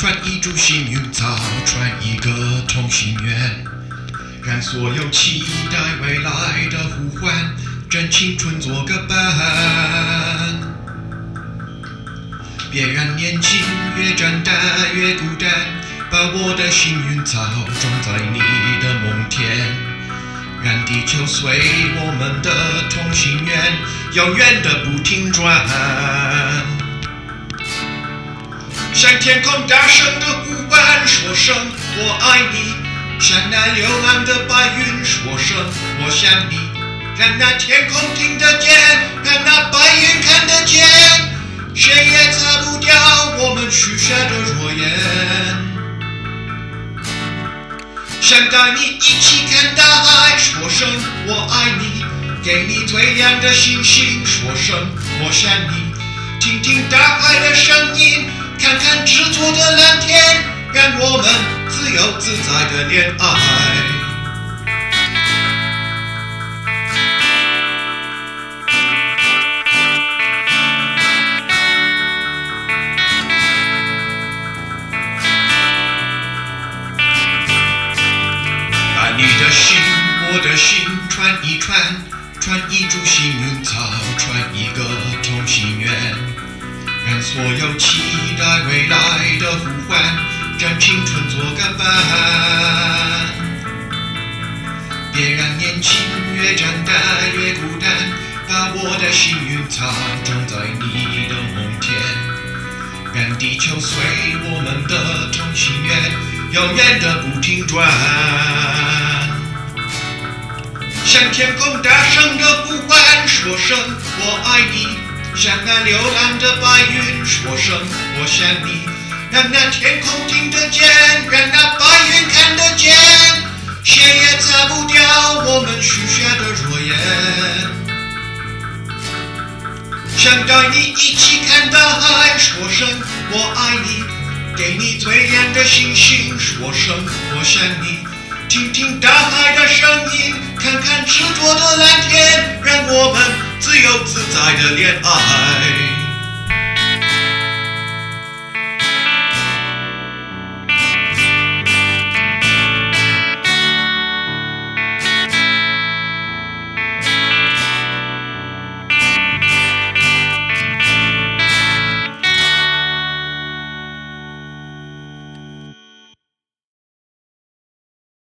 传一株幸运草，传一个同心圆，让所有期待未来的呼唤，真青春做个伴。别让年轻越长大越孤单，把我的幸运草种在你的梦田，让地球随我们的同心圆永远的不停转。向天空大声的呼唤，说声我爱你；向那流浪的白云说声我想你。让那天空听得见，让那白云看得见，谁也擦不掉我们许下的诺言。想带你一起看大海，说声我爱你；给你最亮的星星，说声我想你。听听大海的声音，看看执着的蓝天，让我们自由自在的恋爱。把你的心，我的心传一传，传一株幸运草，传一个同心圆。让所有期待未来的呼唤，让青春做个伴。别让年轻越长大越孤单，把我的幸运草种在你的梦田，让地球随我们的同心圆永远的不停转。向天空大声的呼唤，说声我爱你；向那流浪的白云说声我想你。让那天空听得见，让那白云看得见，谁也擦不掉我们许下的诺言。想带你一起看大海，说声我爱你；给你最亮的星星，说声我想你。听听大海的声音，看看执着的蓝天，让我们自由自在的恋爱。